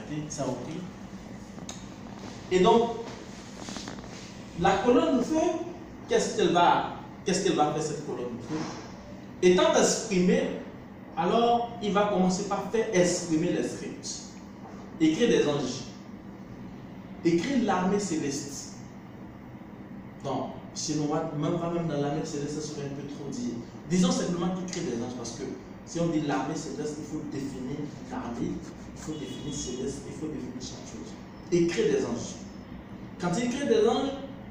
arrêté, ça a repris. Et donc, la colonne de feu, qu'est-ce qu'elle va faire cette colonne de feu? Étant exprimée, alors il va commencer par faire exprimer les scripts. Écrire des anges. Écrire l'armée céleste. Donc, si on va même dans l'armée céleste, ça serait un peu trop dit. Disons simplement qu'il crée des anges parce que si on dit l'armée céleste, il faut définir l'armée, il faut définir céleste, il faut définir chaque chose. Écrire des anges. Quand il crée des anges,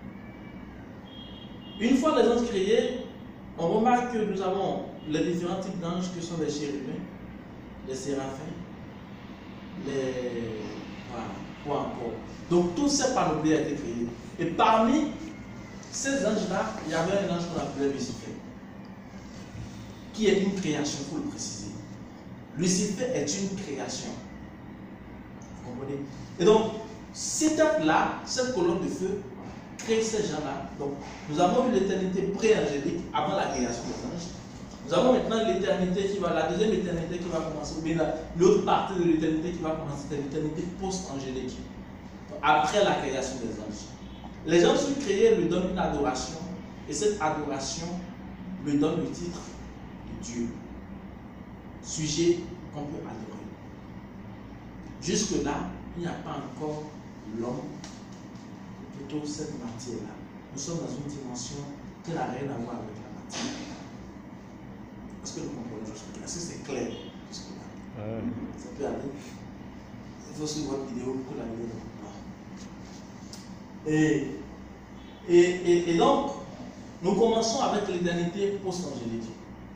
une fois les anges créés, on remarque que nous avons les différents types d'anges que sont les chérubins, les séraphins, les... Voilà, quoi encore. Donc tout cette panoplie a été créé. Et parmi ces anges-là, il y avait un ange qu'on appelait Lucifer, qui est une création, il faut le préciser. Lucifer est une création. Vous comprenez? Et donc, cette étape-là, cette colonne de feu, crée ces gens-là. Donc, nous avons eu l'éternité pré-angélique avant la création des anges. Nous avons maintenant l'éternité qui va, la deuxième éternité qui va commencer, ou bien l'autre partie de l'éternité qui va commencer, c'est l'éternité post-angélique, après la création des anges. Les gens sont créés, lui donnent une adoration, et cette adoration lui donne le titre de Dieu, sujet qu'on peut adorer. Jusque-là, il n'y a pas encore l'homme, plutôt cette matière-là. Nous sommes dans une dimension qui n'a rien à voir avec la matière. Est-ce que nous comprenons jusque-là? Est-ce que c'est clair jusque-là? Ça peut aller. Il faut suivre votre vidéo pour la vidéo. Et donc, nous commençons avec l'éternité post-angélique.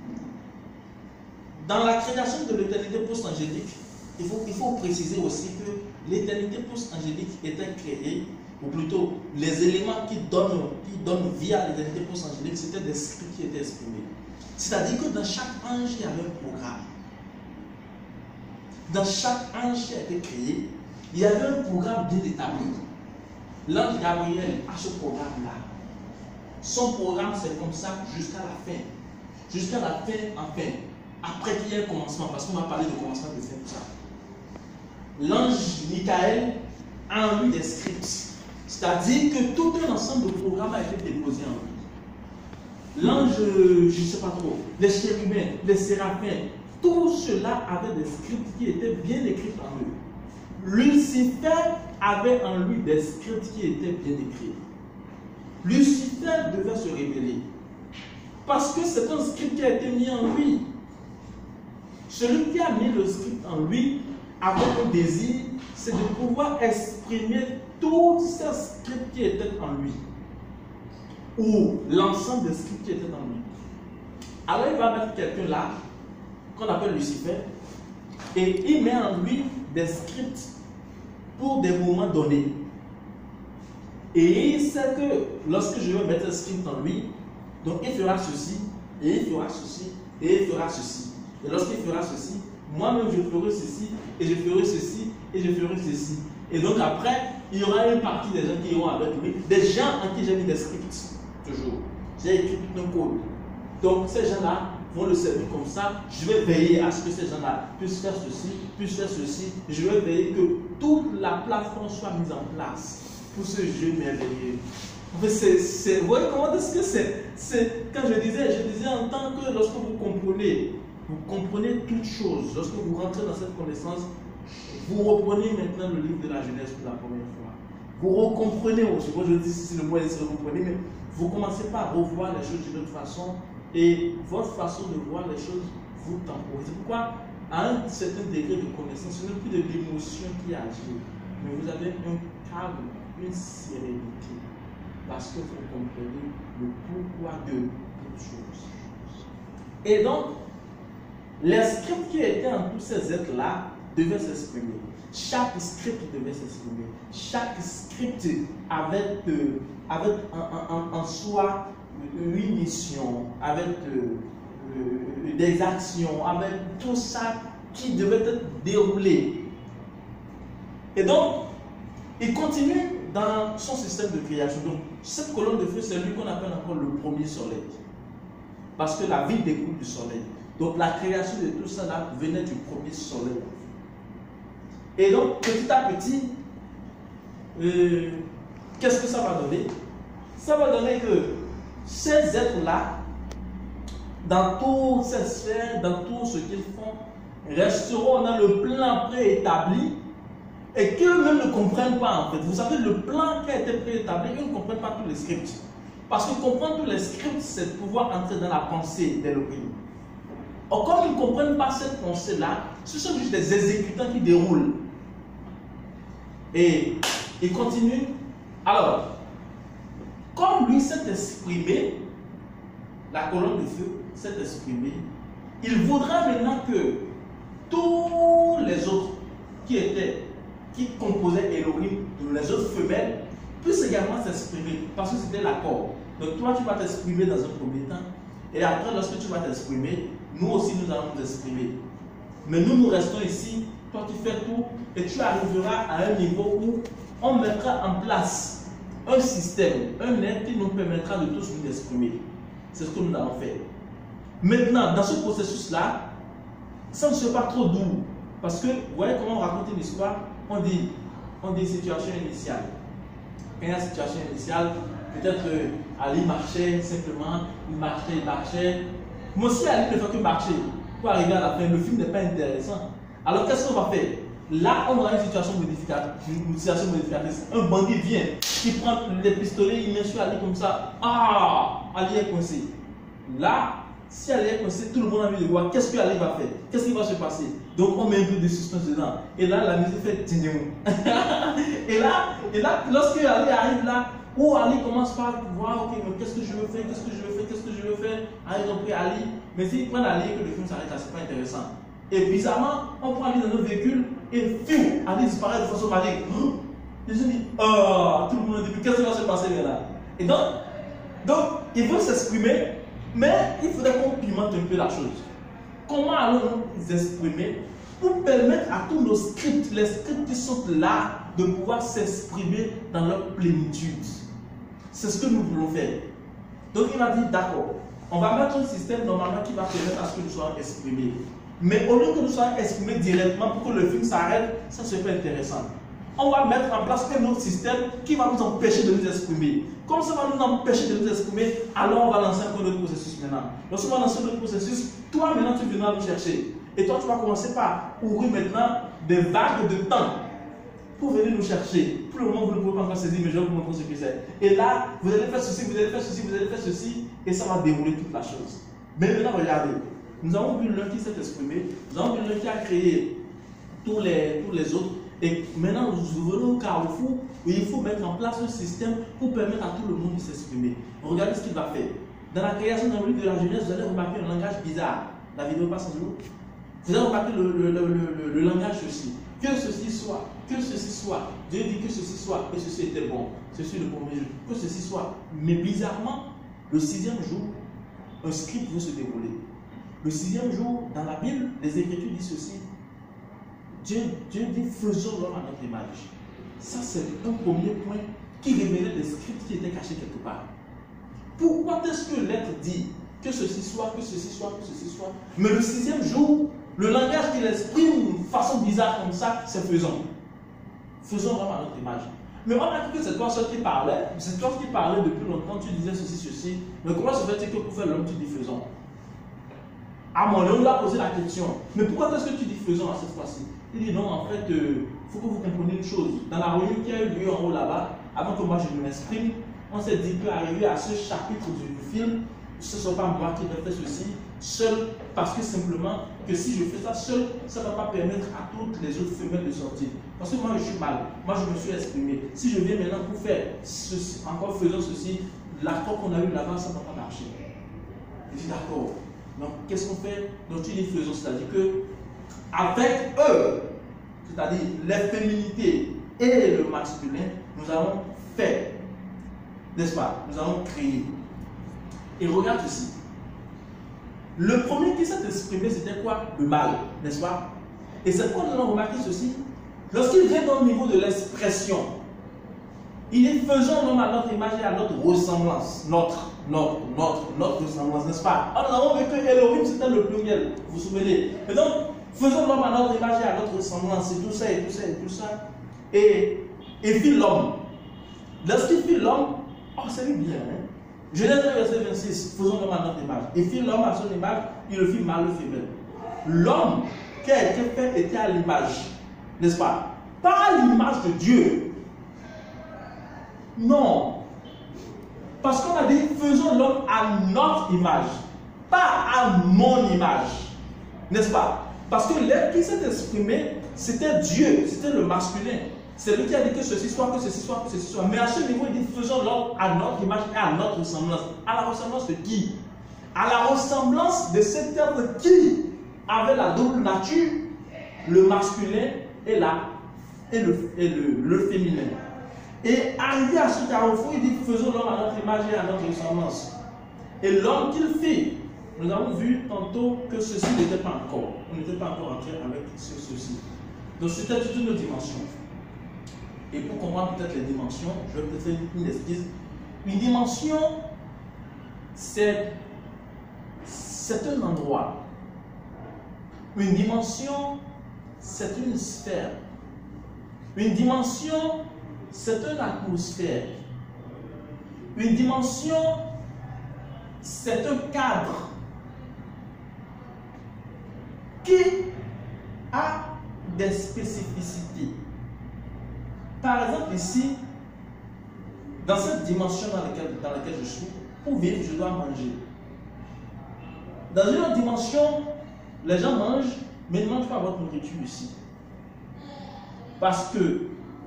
Dans la création de l'éternité post-angélique, il faut préciser aussi que l'éternité post-angélique était créée, ou plutôt les éléments qui donnent vie à l'éternité post-angélique, c'était des scripts qui étaient exprimés. C'est-à-dire que dans chaque ange, il y avait un programme. Dans chaque ange qui a été créé, il y avait un programme bien établi. L'ange Gabriel a ce programme-là. Son programme, c'est comme ça jusqu'à la fin. Jusqu'à la fin, enfin. Après qu'il y ait un commencement, parce qu'on va parler de commencement de fin, tout ça. L'ange Michael a en lui des scripts. C'est-à-dire que tout un ensemble de programmes a été déposé en lui. L'ange, je ne sais pas trop, les chérubins, les séraphins, tout cela avait des scripts qui étaient bien écrits en eux. Lucifer avait en lui des scripts qui étaient bien écrits. Lucifer devait se révéler. Parce que c'est un script qui a été mis en lui. Celui qui a mis le script en lui avait un désir, c'est de pouvoir exprimer tous ces scripts qui étaient en lui. Ou l'ensemble des scripts qui étaient en lui. Alors il va mettre quelqu'un là, qu'on appelle Lucifer, et il met en lui des scripts pour des moments donnés. Et il sait que lorsque je vais mettre un script en lui, donc il fera ceci, et il fera ceci, et il fera ceci. Et lorsqu'il fera ceci, moi-même je ferai ceci, et je ferai ceci, et je ferai ceci. Et donc après, il y aura une partie des gens qui iront avec lui, des gens en qui j'ai mis des scripts, toujours. J'ai écrit tout un code. Donc ces gens-là vont le servir comme ça. Je vais veiller à ce que ces gens-là puissent faire ceci, puissent faire ceci. Je vais veiller que toute la plateforme soit mise en place pour ce jeu merveilleux. En fait, vous voyez comment est-ce que c'est quand je disais en tant que lorsque vous comprenez toutes choses, lorsque vous rentrez dans cette connaissance, vous reprenez maintenant le livre de la Genèse pour la première fois. Vous recomprenez aussi. Moi je dis si le mot est vous comprenez, mais vous commencez pas à revoir les choses d'une autre façon et votre façon de voir les choses vous temporise. Pourquoi? À un certain degré de connaissance, ce n'est plus de l'émotion qui agit, mais vous avez un calme, une sérénité, parce que vous comprenez le pourquoi de toutes choses. Et donc, les scripts qui étaient en tous ces êtres-là devaient s'exprimer. Chaque script devait s'exprimer. Chaque script avait en soi une mission, avec des actions, avec tout ça qui devait être déroulé. Et donc, il continue dans son système de création. Donc, cette colonne de feu, c'est lui qu'on appelle encore le premier soleil. Parce que la vie découle du soleil. Donc, la création de tout ça là venait du premier soleil. Et donc, petit à petit, qu'est-ce que ça va donner? Ça va donner que ces êtres-là, dans toutes ces sphères, dans tout ce qu'ils font, resteront dans le plan préétabli et qu'eux-mêmes ne comprennent pas en fait. Vous savez, le plan qui a été préétabli, ils ne comprennent pas tous les scripts. Parce que comprendre tous les scripts, c'est pouvoir entrer dans la pensée d'Elohim. Or, comme ils ne comprennent pas cette pensée-là, ce sont juste des exécutants qui déroulent. Et il continue. Alors, comme lui s'est exprimé, la colonne de feu s'est exprimée, il voudra maintenant que tous les autres qui composaient Elohim, les autres femelles, puissent également s'exprimer, parce que c'était l'accord. Donc toi, tu vas t'exprimer dans un premier temps, et après, lorsque tu vas t'exprimer, nous aussi, nous allons nous exprimer. Mais nous restons ici, toi tu fais tout, et tu arriveras à un niveau où on mettra en place un système, un être qui nous permettra de tous nous exprimer. C'est ce que nous allons faire. Maintenant, dans ce processus-là, ça ne sera pas trop doux. Parce que, vous voyez comment on raconte une histoire, on dit situation initiale. Quand il y a une situation initiale, peut-être Ali marchait simplement, il marchait. Mais si Ali ne fait que marcher, pour arriver à la fin, le film n'est pas intéressant. Alors qu'est-ce qu'on va faire? Là, on aura une situation modificatrice. Un bandit vient, il prend les pistolets, il met sur Ali comme ça. Ah, Ali est coincé. Là, si Ali est coincé, tout le monde a envie de voir qu'est-ce que Ali va faire, qu'est-ce qui va se passer. Donc on met un peu de suspense dedans. Et là, la musique fait tindémou. et là, lorsque Ali arrive là, où Ali commence par voir, ok, mais qu'est-ce que je veux faire, Ali ont pris Ali. Mais s'ils prennent Ali et que le film s'arrête là, c'est pas intéressant. Et bizarrement, on prend Ali dans notre véhicule et fiou, Ali disparaît de façon magique. Ils se disent, oh, tout le monde dit, qu'est-ce qui va se passer là? Et donc, ils veulent s'exprimer, mais il faudrait qu'on pimente un peu la chose. Comment allons-nous nous exprimer pour permettre à tous nos scripts, les scripts qui sont là, de pouvoir s'exprimer dans leur plénitude? C'est ce que nous voulons faire. Donc il m'a dit, d'accord, on va mettre un système normalement qui va permettre à ce que nous soyons exprimés. Mais au lieu que nous soyons exprimés directement pour que le film s'arrête, ça c'est pas intéressant. On va mettre en place un autre système qui va nous empêcher de nous exprimer. Comme ça va nous empêcher de nous exprimer, alors on va lancer un autre processus maintenant. Lorsqu'on va lancer un autre processus, toi maintenant tu viendras nous chercher. Et toi tu vas commencer par ouvrir maintenant des vagues de temps pour venir nous chercher. Pour le moment vous ne pouvez pas encore saisir, mais je vais vous montrer ce que c'est. Et là, vous allez faire ceci, vous allez faire ceci, vous allez faire ceci, et ça va dérouler toute la chose. Mais maintenant regardez, nous avons vu l'un qui s'est exprimé, nous avons vu l'un qui a créé tous les autres. Et maintenant, nous venons au carrefour où il faut mettre en place un système pour permettre à tout le monde de s'exprimer. Regardez ce qu'il va faire. Dans la création d'un livre de la jeunesse, vous allez remarquer un langage bizarre. La vidéo passe en jour. Vous allez remarquer le langage ceci. Que ceci soit, que ceci soit. Dieu dit que ceci soit, et ceci était bon. Ceci est le premier jour. Que ceci soit. Mais bizarrement, le 6e jour, un script veut se dérouler. Le 6e jour, dans la Bible, les Écritures disent ceci. Dieu dit faisons l'homme à notre image. Ça, c'est un premier point qui révélait des scripts qui étaient cachés quelque part. Pourquoi est-ce que l'être dit que ceci soit, que ceci soit, que ceci soit? Mais le 6e jour, le langage qu'il exprime d'une façon bizarre comme ça, c'est faisons. Faisons l'homme à notre image. Mais on a cru que c'est toi seul qui parlais, c'est toi qui parlais depuis longtemps, tu disais ceci. Mais comment se fait-il que pour faire l'homme, tu dis faisons? À mon homme, on lui a posé la question. Mais pourquoi est-ce que tu dis faisons à cette fois-ci? Il dit non, en fait, il faut que vous compreniez une chose. Dans la réunion qui a eu lieu en haut là-bas, avant que moi je m'exprime, on s'est dit qu'arriver à ce chapitre du film, ce ne soit pas moi qui vais faire ceci, seul, parce que simplement, que si je fais ça seul, ça ne va pas permettre à toutes les autres femelles de sortir. Parce que moi je suis mal, moi je me suis exprimé. Si je viens maintenant pour faire ceci, encore faisons ceci, l'accord qu'on a eu là-bas, ça ne va pas marcher. Je dis d'accord. Donc qu'est-ce qu'on fait? Donc tu dis faisons, c'est-à-dire que avec eux, c'est-à-dire les féminités et le masculin, nous allons faire, n'est-ce pas? Nous allons créer. Et regarde ceci. Le premier qui s'est exprimé, c'était quoi? Le mâle, n'est-ce pas? Et c'est quoi nous allons remarquer ceci? Lorsqu'il vient au niveau de l'expression, il est faisant l'homme à notre image et à notre ressemblance. Notre ressemblance, n'est-ce pas? Alors nous avons vu que Elohim c'était le pluriel, vous vous souvenez? Et donc, Faisons l'homme à notre image et à notre ressemblance, et tout ça, et tout ça, et tout ça. Et fit l'homme. Lorsqu'il fit l'homme, oh, c'est bien, hein? Genèse 1, verset 26, faisons l'homme à notre image. Il fit l'homme à son image, il le fit mâle ou femelle. L'homme qui a été fait était à l'image, n'est-ce pas? Pas à l'image de Dieu. Non. Parce qu'on a dit, faisons l'homme à notre image, pas à mon image. N'est-ce pas? Parce que l'être qui s'est exprimé, c'était Dieu, c'était le masculin. C'est lui qui a dit que ceci soit, que ceci soit, que ceci soit. Mais à ce niveau, il dit, faisons l'homme à notre image et à notre ressemblance. À la ressemblance de qui? À la ressemblance de cet être qui avait la double nature, le masculin et le féminin. Et arrivé à ce carrefour, il dit, faisons l'homme à notre image et à notre ressemblance. Et l'homme qu'il fit, nous avons vu tantôt que ceci n'était pas encore. On n'était pas encore entré avec ceci. Donc c'était toute une autre dimension. Et pour comprendre peut-être les dimensions, je vais peut-être faire une esquisse. Une dimension, c'est un endroit. Une dimension, c'est une sphère. Une dimension, c'est une atmosphère. Une dimension, c'est un cadre qui a des spécificités. Par exemple, ici, dans cette dimension dans laquelle je suis, pour vivre, je dois manger. Dans une autre dimension, les gens mangent, mais ne mangent pas votre nourriture ici. Parce que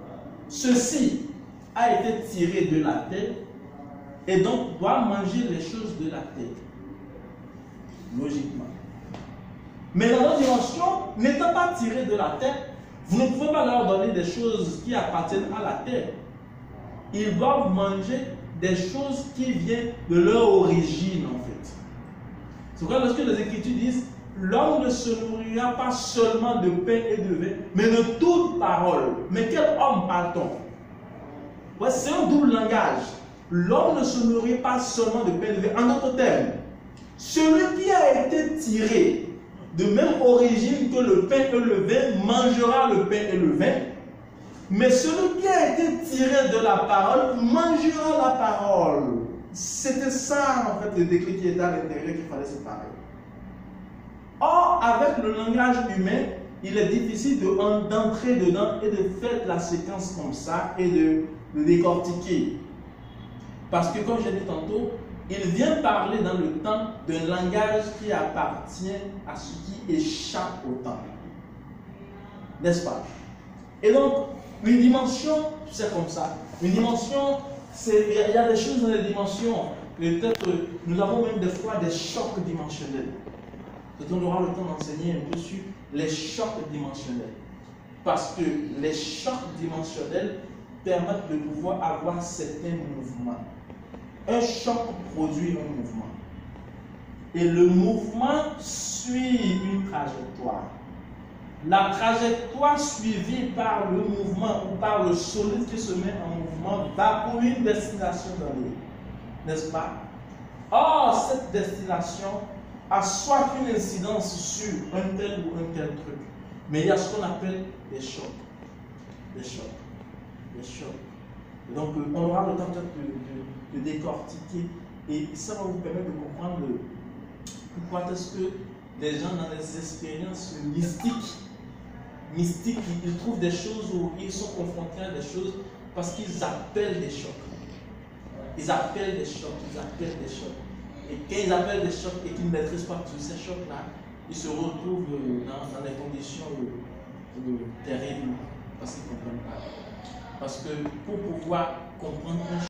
ceci a été tiré de la terre et donc doit manger les choses de la terre. Logiquement. Mais dans notre dimension, n'étant pas tiré de la terre, vous ne pouvez pas leur donner des choses qui appartiennent à la terre. Ils doivent manger des choses qui viennent de leur origine, en fait. C'est pourquoi lorsque les Écritures disent, l'homme ne se nourrira pas seulement de pain et de vin, mais de toute parole. Mais quel homme parle-t-on? Ouais, c'est un double langage. L'homme ne se nourrit pas seulement de pain et de vin. En d'autres termes, celui qui a été tiré de même origine que le pain et le vin mangera le pain et le vin. Mais celui qui a été tiré de la parole mangera la parole. C'était ça, en fait, le décret qui était à l'intérieur qu'il fallait séparer. Or, avec le langage humain, il est difficile d'entrer dedans et de faire la séquence comme ça et de décortiquer. Parce que, comme j'ai dit tantôt, il vient parler dans le temps d'un langage qui appartient à ce qui échappe au temps. N'est-ce pas? Et donc, une dimension, c'est comme ça. Une dimension, il y a des choses dans les dimensions. Peut-être, nous avons même des fois des chocs dimensionnels. Peut-être on aura le temps d'enseigner un peu sur les chocs dimensionnels. Parce que les chocs dimensionnels permettent de pouvoir avoir certains mouvements. Un choc produit un mouvement. Et le mouvement suit une trajectoire. La trajectoire suivie par le mouvement ou par le solide qui se met en mouvement va pour une destination donnée. N'est-ce pas? Or, cette destination a soit une incidence sur un tel ou un tel truc. Mais il y a ce qu'on appelle des chocs. Des chocs. Des chocs. Et donc, on aura le temps de décortiquer. Et ça va vous permettre de comprendre pourquoi est-ce que les gens dans les expériences mystiques, ils trouvent des choses où ils sont confrontés à des choses parce qu'ils appellent des chocs. Ils appellent des chocs, ils appellent des chocs. Et quand ils appellent des chocs et qu'ils ne maîtrisent pas tous ces chocs-là, ils se retrouvent dans des conditions terribles parce qu'ils ne comprennent pas. Parce que pour pouvoir comprendre un